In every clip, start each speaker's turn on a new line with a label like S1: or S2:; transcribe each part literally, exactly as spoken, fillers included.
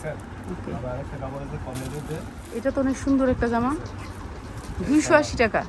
S1: এটা তো অনেক সুন্দর একটা জামা, দুইশো আশি টাকা।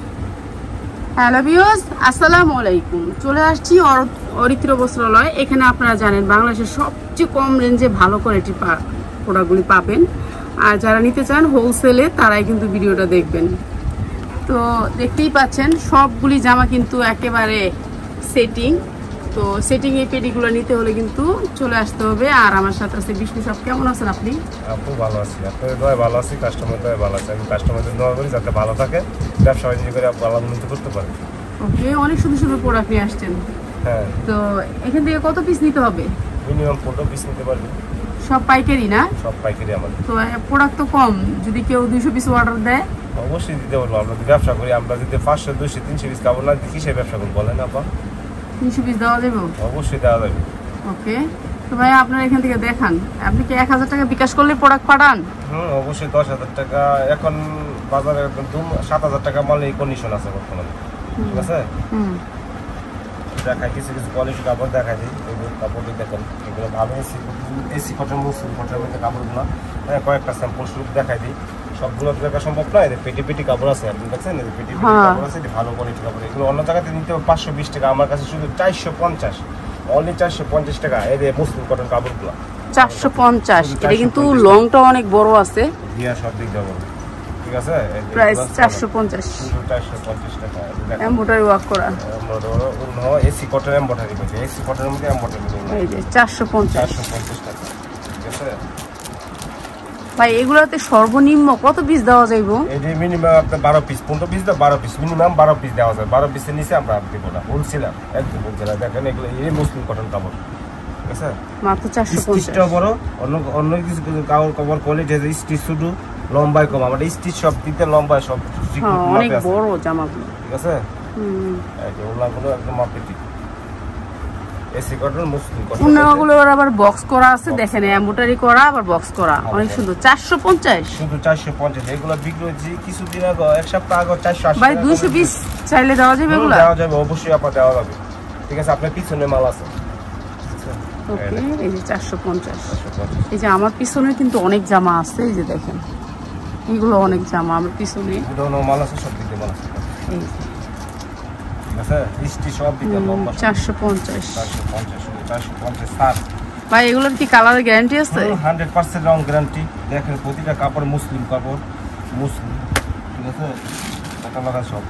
S1: হ্যালো ভিউয়ার্স, আসসালামু আলাইকুম। চলে আসছি অরিত্র বস্ত্রালয়। এখানে আপনারা জানেন বাংলাদেশের সবচেয়ে কম রেঞ্জে ভালো কোয়ালিটির প্রোডাক্টগুলি পাবেন। আর যারা নিতে চান হোলসেলে তারাই কিন্তু ভিডিওটা দেখবেন। তো দেখতেই পাচ্ছেন সবগুলি জামা কিন্তু একেবারে সেটিং। তো সেটিং এই পেটিগুলো নিতে হলে কিন্তু চলে আসতে হবে। আর আমার সাথে আছে বিষ্ণু সাহেব। কেমন আছেন আপনি?
S2: আপনি ভালো আছি, আপনাদের দোয়ায় ভালো আছি, কাস্টমার দোয়ায় ভালো আছে। আমি কাস্টমারদের দোয়া করি যাতে ভালো থাকে, ব্যবসা বাণিজ্য করে ভালো উন্নতি করতে পারে।
S1: ওকে, অনেক সুন্দর সুন্দর প্রোডাক্ট নিয়ে আসছেন।
S2: হ্যাঁ,
S1: তো এখান থেকে কত পিস নিতে হবে?
S2: মিনিমাম পনেরো পিস নিতে পারবেন।
S1: সব পাইকারি না?
S2: সব পাইকারি আমাদের।
S1: তো প্রোডাক্ট তো কম, যদি কেউ দুইশো পিস অর্ডার দেয়
S2: অবশ্যই দিতে পারবো। আমরা যদি ব্যবসা করি, আমরা যদি পাঁচশো দুইশো তিনশো পিস কাপড় না দিই কিসের ব্যবসা করবো বলেন আপা?
S1: তিনশো পিস দেওয়া যাবে?
S2: অবশ্যই দেওয়া যাবে।
S1: ওকে, তো ভাই আপনারা এখান থেকে দেখান, আপনি কি এক হাজার টাকা বিকাশ করলে প্রোডাক্ট পাঠান?
S2: হুম, অবশ্যই দশ হাজার টাকা। এখন বাজারে সাত হাজার টাকা মাল এই কন্ডিশন আছে বর্তমানে, ঠিক আছে? হুম, দেখাই কিছু কিছু কোয়ালিটি কাপড় দেখাই দিই। এগুলো কাপড় দেখেন, এগুলো ভালো এসি এসি কটন মুসলিম কটনের মধ্যে কাপড়গুলো, হ্যাঁ, কয়েকটা স্যাম্পল স্বরূপ দেখাই দিই। সবগুলো দেখা সম্ভব নয়। পেটি পেটি কাপড় আছে, আপনি দেখছেন পেটি পেটি কাপড় আছে, ভালো কোয়ালিটি কাপড়। এগুলো অন্য জায়গাতে নিতে হবে পাঁচশো বিশ টাকা, আমার কাছে শুধু চারশো পঞ্চাশ, অনলি চারশো পঞ্চাশ টাকা। এই যে মুসলিম কটন কাপড়গুলো
S1: চারশো পঞ্চাশ। এটা কিন্তু লংটা অনেক বড় আছে,
S2: দিয়া সব দিক যাবো, ঠিক আছে?
S1: প্রাইস চারশো পঞ্চাশ,
S2: চারশো পঞ্চাশ টাকা।
S1: এমব্রয়ডারি ওয়ার্ক করা,
S2: এসি কটন এমব্রয়ডারি মধ্যে, এসি কটনের মধ্যে এমব্রয়ডারি,
S1: এই যে চারশো পঞ্চাশ,
S2: চারশো পঞ্চাশ টাকা, ঠিক আছে?
S1: ভাই এগুলাতে সর্বনিম্ন কত পিস দেওয়া যাইব?
S2: এই যে মিনিমাম আপনার বারো পিস, পনেরো পিস দাও, বারো পিস মিনিমাম বারো পিস দেওয়া যায়। বারো পিসের নিচে আমরা দিব না, হোলসেলার একদম হোলসেলার। দেখেন এগুলো এই মুসলিম কটন কাপড়, ঠিক আছে?
S1: মাত্র চারশো পঞ্চাশ।
S2: বড় অন্য অন্য কিছু কাপড় কাপড় কোয়ালিটি আছে, স্টিচ শুধু লম্বায় কম, আমাদের স্টিচ সব দিতে লম্বায় সব
S1: অনেক বড় জামাগুলো,
S2: ঠিক আছে? হুম, এই যে ওলাগুলো একদম মাপেটি এসি কটন মুসলিম কটন।
S1: ওনাগুলো আবার বক্স করা আছে, দেখেন এমব্রয়ডারি করা আবার বক্স করা, অনেক সুন্দর। চারশো পঞ্চাশ,
S2: শুধু চারশো পঞ্চাশ। এগুলো বিক্রি হচ্ছে কিছুদিন আগে, এক সপ্তাহ আগে চারশো আশি।
S1: ভাই দুইশো পিস চাইলে দেওয়া যাবে? এগুলো
S2: দেওয়া যাবে, অবশ্যই আপনার দেওয়া যাবে, ঠিক আছে? আপনার পিছনে মাল আছে।
S1: ওকে, এই যে চারশো পঞ্চাশ। এই যে আমার পিছনে কিন্তু অনেক জামা আছে, এই যে দেখেন এগুলো অনেক জামা আমার পিছনে
S2: মাল আছে, সব দিকে মাল আছে,
S1: এই
S2: ঠিক আছে? স্টিচ সব দিকে লম্বা
S1: চারশো পঞ্চাশ।
S2: চারশো পঞ্চাশ, চারশো পঞ্চাশ স্যার।
S1: ভাই এগুলোর কি কালারের গ্যারান্টি আছে?
S2: হান্ড্রেড পার্সেন্ট রং গ্যারান্টি। দেখেন প্রতিটা কাপড় মুসলিম কাপড়, মুসলিম, ঠিক আছে? টাকা লাগা সব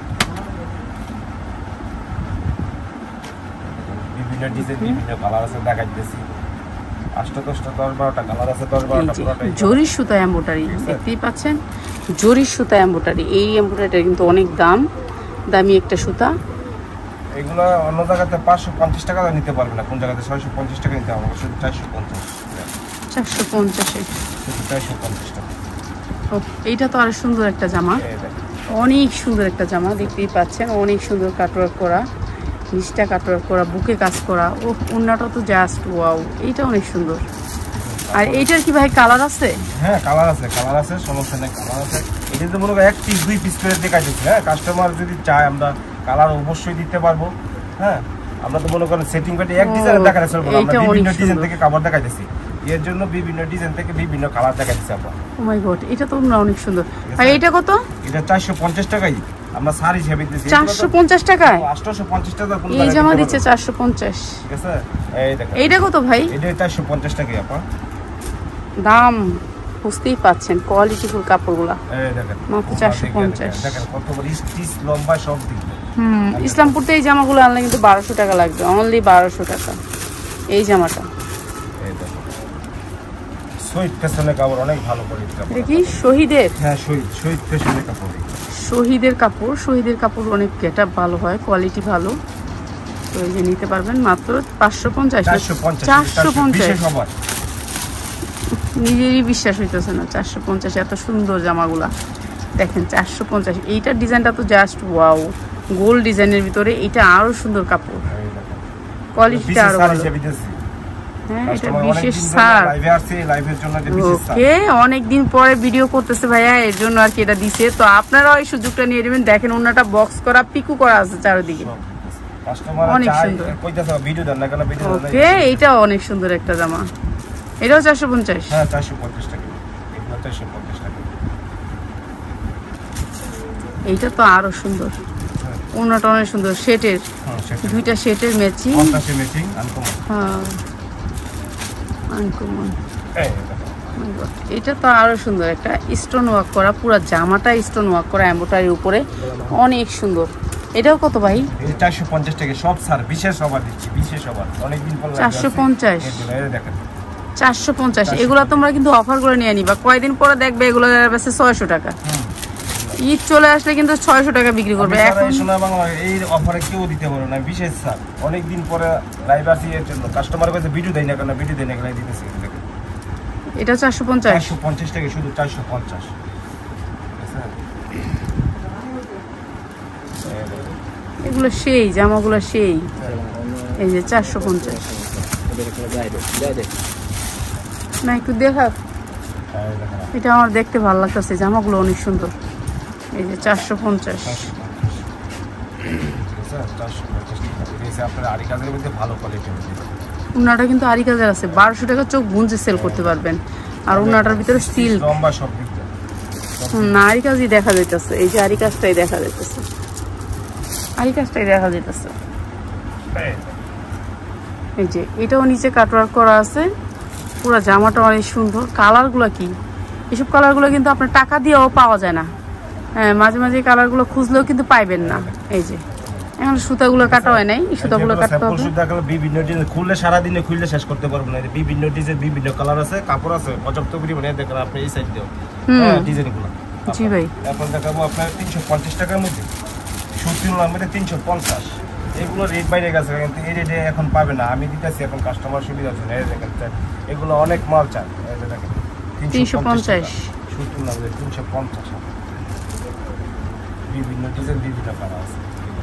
S2: বিভিন্ন ডিজাইন, বিভিন্ন কালার আছে, দেখা দিতেছি আটটা দশটা দশ বারোটা কালার আছে, দশ বারোটা পুরোটাই
S1: জরির সুতা এমব্রয়ডারি, দেখতেই পাচ্ছেন জরির সুতা এমব্রয়ডারি। এই এমব্রয়ডারিটা কিন্তু অনেক দাম, দামি একটা সুতা।
S2: এগুলো অন্য জায়গাতে পাঁচশো পঞ্চাশ টাকা নিতে পারবে না, কোন জায়গাতে ছয়শো পঞ্চাশ টাকা নিতে হবে, শুধু চারশো পঞ্চাশ,
S1: চারশো পঞ্চাশে
S2: শুধু চারশো পঞ্চাশ টাকা।
S1: এইটা তো আরো সুন্দর একটা জামা, অনেক সুন্দর একটা জামা, দেখতেই পাচ্ছেন অনেক সুন্দর কাটওয়ার্ক করা, নিচটা কাটওয়ার্ক করা, বুকে কাজ করা। ও ওন্নাটা তো জাস্ট ওয়াও, এইটা অনেক সুন্দর। আর এইটার কি ভাই কালার আছে?
S2: হ্যাঁ, কালার আছে, কালার আছে, সমস্যা নেই, কালার আছে। এটা তো মনে করেন এক পিস দুই পিস করে দেখাই দিচ্ছি। হ্যাঁ, কাস্টমার যদি চায় আমরা কালার অবশ্যই দিতে পারবো। হ্যাঁ, আমরা তো মনে করেন সেটিং করে এক ডিজাইন দেখাতে চলবো না, আমরা বিভিন্ন ডিজাইন থেকে কাপড় দেখাইতেছি। এর জন্য বিভিন্ন ডিজাইন থেকে বিভিন্ন কালার দেখাইছি আমরা।
S1: ও মাই গড, এটা তো অনেক সুন্দর। আর এটা কত?
S2: এটা চারশো পঞ্চাশ টাকাই আমরা সার হিসেবে দিচ্ছি।
S1: চারশো পঞ্চাশ টাকায়
S2: আটশো পঞ্চাশ টাকা কোন
S1: এই জামা দিচ্ছে চারশো পঞ্চাশ,
S2: ঠিক আছে? এই দেখেন
S1: এইটা কত ভাই?
S2: এটা চারশো পঞ্চাশ টাকাই আপা
S1: দাম, বুঝতেই পাচ্ছেন কোয়ালিটিফুল কাপড়গুলা।
S2: এই দেখেন
S1: মাত্র চারশো পঞ্চাশ।
S2: দেখেন কত বড় স্টিচ লম্বা সব দিক।
S1: হুম, ইসলামপুরতে এই জামাগুলো আনলে কিন্তু বারোশো টাকা লাগবে, অনলি বারোশো টাকা এই জামাটা।
S2: এই দেখেন শহীদ ফ্যাশনের কাপড়, অনেক ভালো কোয়ালিটির কাপড়।
S1: দেখি শহীদের,
S2: হ্যাঁ শহীদ শহীদ ফ্যাশনের কাপড়,
S1: শহীদের কাপড়, শহীদের কাপড় অনেক গেটআপ ভালো হয়, কোয়ালিটি ভালো। তো এই যে নিতে পারবেন মাত্র পাঁচশো পঞ্চাশ।
S2: চারশো পঞ্চাশ,
S1: চারশো পঞ্চাশ,
S2: সবার
S1: নিজেরই বিশ্বাস হইতেছে না, চারশো পঞ্চাশ এত সুন্দর জামাগুলা। দেখেন চারশো পঞ্চাশ, এইটার ডিজাইনটা তো জাস্ট ওয়াও, গোল্ড ডিজাইনের ভিতরে এইটা আরো সুন্দর কাপড়, কোয়ালিটিটা আরো ভালো। হ্যাঁ, এটা বিশেষ ছাড়। ওকে, অনেকদিন পরে ভিডিও করতেছে ভাইয়া, এর জন্য আর কি এটা দিছে। তো আপনারাও এই সুযোগটা নিয়ে নেবেন। দেখেন ওনাটা বক্স করা, পিকু করা আছে চারিদিকে, অনেক সুন্দর। ওকে, এইটা অনেক সুন্দর একটা জামা। এটাও চারশো পঞ্চাশ।
S2: হ্যাঁ চারশো পঞ্চাশ টাকা, এগুলো চারশো পঞ্চাশ টাকা।
S1: এইটা তো আরো সুন্দর, ওনাটা অনেক সুন্দর, সেটের দুইটা সেটের ম্যাচিং,
S2: ম্যাচিং আনকমন।
S1: হ্যাঁ আনকমন। এটা তো আরো সুন্দর, একটা স্টোন ওয়ার্ক করা, পুরো জামাটা স্টোন ওয়ার্ক করা এমব্রয়ডারির উপরে, অনেক সুন্দর। এটাও কত ভাই?
S2: চারশো পঞ্চাশ টাকা সব স্যার, বিশেষ অফার দিচ্ছি, বিশেষ অফার, অনেকদিন পর
S1: চারশো পঞ্চাশ।
S2: দেখেন
S1: চারশো পঞ্চাশ, এগুলো তোমরা কিন্তু অফার করে নিয়ে নিবা, কয়দিন পরে দেখবে এগুলো বেশি ছয়শো টাকা। ঈদ চলে আসলে কিন্তু ছয়শো টাকা বিক্রি করবে। এখন
S2: সোনা বাংলা এই অফারে কেউ দিতে পারবে না, বিশেষ স্যার, অনেকদিন পরে লাইভ আসি এর জন্য কাস্টমার কাছে ভিডিও দেয় না, কেন ভিডিও দেয় না, কেন দিতেছি।
S1: এটা চারশো পঞ্চাশ,
S2: চারশো পঞ্চাশ টাকা শুধু, চারশো পঞ্চাশ।
S1: এগুলো সেই জামাগুলো সেই, এই যে চারশো পঞ্চাশ না, একটু দেখা, এটা আমার দেখতে ভালো লাগতেছে, জামাগুলো অনেক সুন্দর। এই যে চারশো পঞ্চাশ, উন্নাটা কিন্তু আরি কাজের আছে, বারোশো টাকা চোখ গুঞ্জে সেল করতে পারবেন। আর উন্নাটার ভিতরে সিল্ক, না আরি কাজই দেখা যাইতেছে, এই যে আরি কাজটাই দেখা যাইতেছে, আরি কাজটাই দেখা যাইতেছে। এই যে এটাও নিচে কাটওয়ার্ক করা আছে, পুরো জামাটা অনেক সুন্দর। কালারগুলো কি, এসব কালারগুলো কিন্তু আপনার টাকা দিয়েও পাওয়া যায় না, হ্যাঁ মাঝে মাঝে কালারগুলো খুঁজলেও কিন্তু পাইবেন না। এই যে এখন সুতাগুলো কাটা হয় নাই, এই সুতাগুলো কাটতে হবে।
S2: বিভিন্ন ডিজাইন খুললে সারাদিনে খুললে শেষ করতে পারবো না, বিভিন্ন ডিজাইন বিভিন্ন কালার আছে, কাপড় আছে পর্যাপ্ত পরিমাণে। দেখেন আপনি এই সাইড দিও ডিজাইনগুলো।
S1: জি ভাই,
S2: এখন দেখাবো আপনার তিনশো পঞ্চাশ টাকার মধ্যে সুতির মধ্যে তিনশো পঞ্চাশ। এগুলো রেট বাইরে গেছে, কিন্তু এই রেটে এখন পাবে না, আমি দিতেছি এখন কাস্টমার সুবিধার জন্য। এই দেখেন এগুলো অনেক মাল চায়, এই যে দেখেন
S1: তিনশো পঞ্চাশ
S2: সুতির মধ্যে তিনশো পঞ্চাশ, বিভিন্ন ডিজাইন বিভিন্ন কালার আছে।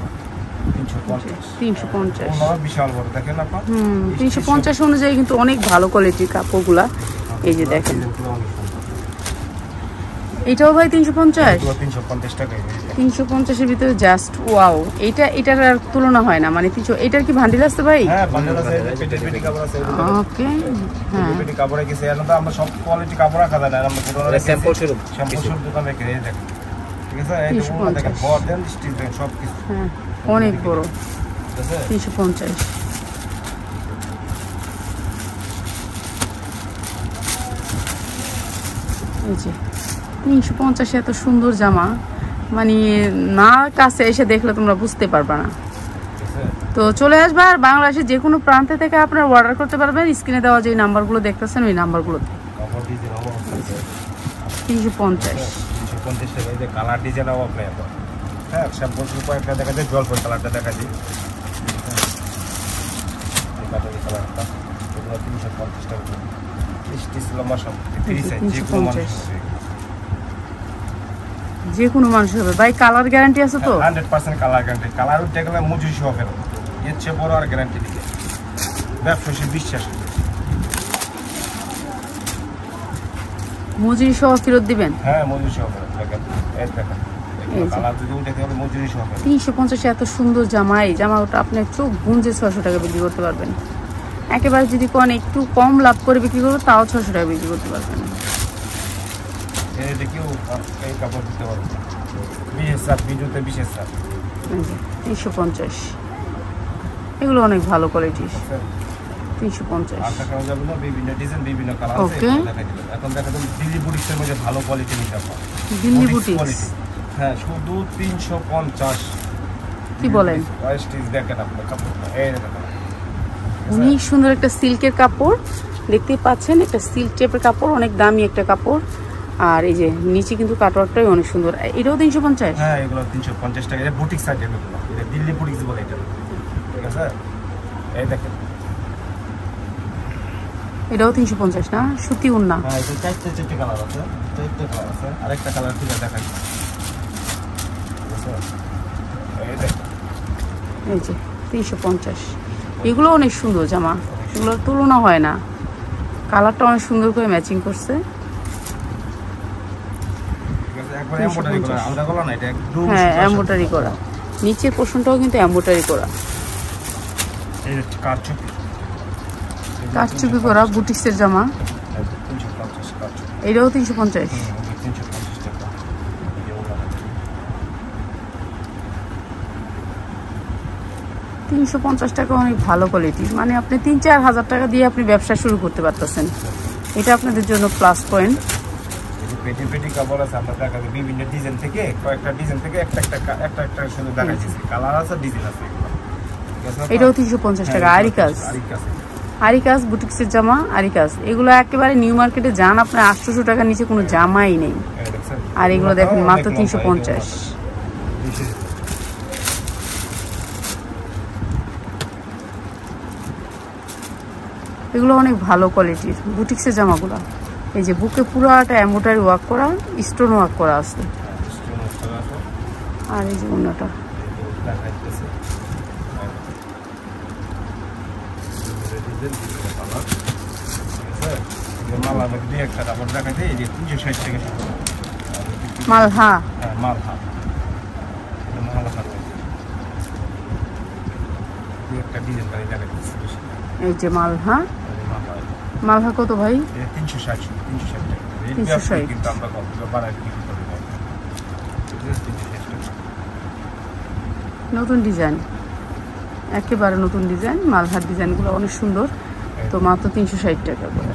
S1: তিনশো পঞ্চাশ
S2: বিশাল বড় দেখেন আপনার,
S1: হুম তিনশো পঞ্চাশ অনুযায়ী কিন্তু অনেক ভালো কোয়ালিটির কাপড়গুলা। এই যে দেখেন এটাও ভাই তিনশো পঞ্চাশ,
S2: তিনশো পঞ্চাশ টাকা,
S1: তিনশো পঞ্চাশের ভিতরে জাস্ট ওয়াও। এটা এটার আর তুলনা হয় না, মানে তিনশো। এটার কি ভান্ডিল আছে ভাই?
S2: হ্যাঁ ভান্ডিল আছে, পেটি পেটি কাপড় আছে।
S1: ওকে, হ্যাঁ
S2: পেটি কাপড়ে কিছু এর মধ্যে আমরা সব কোয়ালিটি কাপড় রাখা যায় না, আমরা পুরো স্যাম্পল শুরু স্যাম্পল শুরু দোকান রেখে এই দেখেন, ঠিক আছে? এই যে দেখেন বড় দেন স্টিচ দেন সব কিছু,
S1: হ্যাঁ অনেক বড়,
S2: ঠিক আছে?
S1: তিনশো পঞ্চাশ। এই যে তিনশো পঞ্চাশে এত সুন্দর জামা, মানে না কাছে এসে দেখলে তোমরা বুঝতে পারবে না। তো চলে আসবে, আর বাংলাদেশের যে কোনো প্রান্তে থেকে আপনারা অর্ডার করতে পারবেন। স্ক্রিনে দেওয়া যে নাম্বারগুলো দেখতেছেন ওই নাম্বারগুলোতে। তিনশো পঞ্চাশ,
S2: তিনশো পঞ্চাশ টাকা। এই যে কালার ডিজাইনও আপনি এত, হ্যাঁ স্যাম্পল শুরু কয়েকটা দেখা যায়, জলপাই কালারটা দেখা যায়, এই কালারটা এগুলো তিনশো পঞ্চাশ টাকা। স্টিচ লম্বা সব তিরিশ সাইজ, যে কোনো মানুষ
S1: যে কোনো মানুষ হবে ভাই। কালার গ্যারান্টি আছে তো?
S2: Hundred percent colour guarantee. Colour উঠে গেলে মজুরি সহ ফেরত, এর চেয়ে বড় আর গ্যারান্টি দিকে ব্যবসায়ী বিশ্বাস।
S1: মজুরি সহ ফেরত দিবেন?
S2: হ্যাঁ মজুরি সহ ফেরত। দেখেন এই দেখেন কালার যদি উঠে গেলে মজুরি সহ ফেরত।
S1: তিনশো পঞ্চাশে এত সুন্দর জামা, এই জামাটা আপনি চোখ গুঞ্জে ছশো টাকা বিক্রি করতে পারবেন। একেবারে যদি কোন একটু কম লাভ করে বিক্রি করবো তাও ছশো টাকা বিক্রি করতে পারবেন। তিনশো পঞ্চাশ, এগুলো অনেক ভালো কোয়ালিটি। তিনশো পঞ্চাশ। দিল্লি বুটিক্স,
S2: হ্যাঁ শুধু তিনশো পঞ্চাশ।
S1: কি বলেন?
S2: দেখেন আপনার কাপড়টা
S1: অনেক সুন্দর একটা সিল্কের কাপড় দেখতেই পাচ্ছেন, একটা সিল্ক টাইপের কাপড়, অনেক দামি একটা কাপড়। আর এই যে নিচে কিন্তু কাটওয়ার্কটাই অনেক সুন্দর। এটাও তিনশো পঞ্চাশ?
S2: হ্যাঁ এগুলো তিনশো পঞ্চাশ টাকা। এটা বুটিক সাইড, এগুলো এটা দিল্লি বুটিক্স বলে এটা, ঠিক আছে? এই দেখেন
S1: এটাও তিনশো পঞ্চাশ না? সুতি উন্না।
S2: হ্যাঁ এটা চারটে চারটে কালার আছে, চারটে কালার আছে, আরেকটা কালার থেকে দেখাই, ঠিক আছে? এই দেখেন
S1: এই যে তিনশো পঞ্চাশ। এগুলো অনেক সুন্দর জামা, এগুলোর তুলনা হয় না। কালারটা অনেক সুন্দর করে ম্যাচিং করছে। হ্যাঁ এমব্রয়ডারি করা, নিচের পোর্শনটাও কিন্তু এমব্রয়ডারি করা, কারচুপি করা বুটিক্সের জামা।
S2: কাট।
S1: এটাও তিনশো পঞ্চাশ।
S2: তিনশো পঞ্চাশ টাকা।
S1: তিনশো পঞ্চাশ টাকা অনেক ভালো কোয়ালিটি, মানে আপনি তিন চার হাজার টাকা দিয়ে আপনি ব্যবসা শুরু করতে পারতেছেন, এটা আপনাদের জন্য প্লাস পয়েন্ট।
S2: পেটি পেটি কাপড় আছে, আমরা দেখাবো বিভিন্ন ডিজাইন থেকে, কয়েকটা ডিজাইন থেকে একটা একটা একটা একটা শুধু দেখাচ্ছি, কালার আছে, ডিজাইন আছে।
S1: এটাও তিনশো পঞ্চাশ টাকা। আরিকাজ, আরিকাজ বুটিক্সের জামা, আরিকাজ এগুলো একেবারে নিউ মার্কেটে যান আপনার আটশোশো টাকার নিচে কোনো জামাই নেই, আর এগুলো দেখেন মাত্র তিনশো পঞ্চাশ। এগুলো অনেক ভালো কোয়ালিটির বুটিক্সের জামাগুলো। এই যে বুকে পুরাটা এমব্রয়ডারি ওয়ার্ক করা, স্টোন ওয়ার্ক করা আছে, আর এই যে অন্যটা মালহা। এই যে মালহা, মালহা কত ভাই?
S2: তিনশো ষাট টাকা।
S1: তিনশো ষাট।
S2: কিন্তু আমরা বানাই বিক্রি করি না।
S1: নতুন ডিজাইন, একেবারে নতুন ডিজাইন, মালহার ডিজাইনগুলো অনেক সুন্দর, তো মাত্র তিনশো ষাট টাকা করে।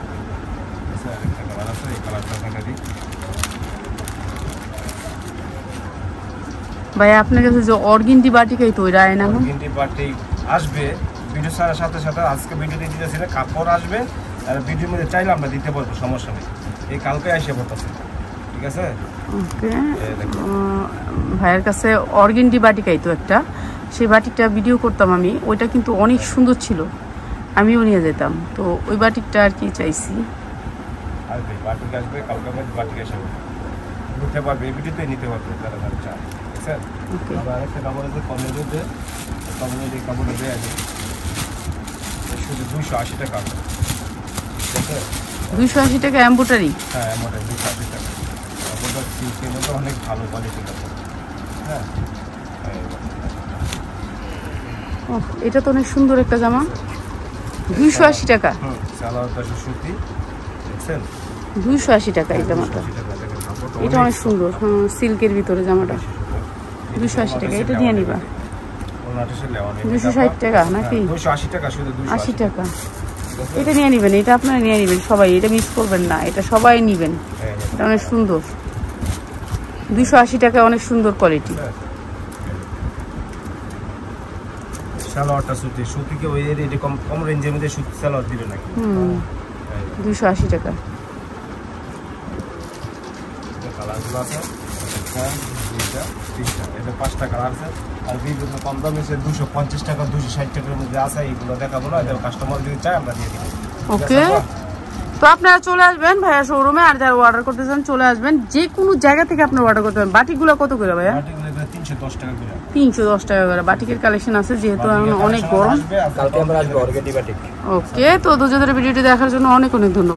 S1: ভাই আপনার কাছে যে অর্গিন্ডি বাটিকাই তো ওইটা আয়না,
S2: অর্গিন্ডি বাটিক আসবে ভিডিও ছাড়ার সাথে সাথে, আজকে ভিডিওতে দিতেছি না, কাপড় আসবে আর ভিডিওর মধ্যে চাইলে আমরা দিতে পারবো, সমস্যা নেই। এই কালকে এসে পড়তেছে, ঠিক আছে?
S1: ওকে, ভাইয়ের কাছে অর্গিন্ডি বাটিকাই তো একটা, সেই বাটিকটা ভিডিও করতাম আমি, ওইটা কিন্তু অনেক সুন্দর ছিল, আমিও নিয়ে যেতাম, তো ওই বাটিকটা আর কি চাইছি।
S2: আসবে বাটিক আসবে কালকে, বাটিক এসে নিতে পারবে, এই ভিডিওতে নিতে পারবে যারা যারা চায়, ঠিক আছে? আবার আরেকটা কাপড় আছে কমেডি দিয়ে, কমেডি কাপড়টা দিয়ে আছে শুধু দুইশো আশি টাকা, ঠিক আছে?
S1: দুইশো আশি টাকা এমব্রয়ডারি?
S2: হ্যাঁ এমব্রয়ডারি দুইশো আশি টাকা। কাপড়টা সিল্কের মধ্যে অনেক ভালো কোয়ালিটির কাপড়। হ্যাঁ,
S1: ও এটা তো অনেক সুন্দর একটা জামা, দুইশো আশি টাকা।
S2: হুম, সালোয়ারটা সুতি, দেখছেন?
S1: দুইশো আশি টাকা এই জামাটা, এটা অনেক সুন্দর। হ্যাঁ, সিল্কের ভিতরে জামাটা দুইশো আশি টাকা, এটা দিয়ে নিবা। দুইশো ষাট টাকা নাকি? আশি টাকা, এটা নিয়ে নিবেন, এটা আপনারা নিয়ে নিবেন সবাই, এটা মিস করবেন না, এটা সবাই নিবেন, এটা অনেক সুন্দর। দুইশো আশি টাকা, অনেক সুন্দর কোয়ালিটি।
S2: সালোয়ারটা সুতি, সুতিকে ওই রেটে কম কম রেঞ্জের মধ্যে সুতি সালোয়ার দিবে নাকি?
S1: হুম, দুইশো আশি টাকা।
S2: কালারগুলো আছে দুইটা তিনটা, এটা পাঁচটা কালার আছে, আর বিভিন্ন কম দামে সে দুশো পঞ্চাশ টাকা দুশো ষাট টাকার মধ্যে আছে, এইগুলো দেখাবো না, কাস্টমার যদি চায় আমরা দিয়ে দিব।
S1: ওকে, তো আপনারা চলে আসবেন ভাইয়া শোরুমে, আর যারা অর্ডার করতে চান চলে আসবেন, যে কোনো জায়গা থেকে আপনারা অর্ডার করতে পারেন। বাটিকগুলো কত করে ভাইয়া?
S2: তিনশো দশ টাকা করে।
S1: তিনশো দশ টাকা করে বাটিকের কালেকশন আছে, যেহেতু এখন অনেক গরম।
S2: কালকে আমরা আসবো অর্গেন্ডি বাটিক।
S1: ওকে, তো দুজনের ভিডিওটি দেখার জন্য অনেক অনেক ধন্যবাদ।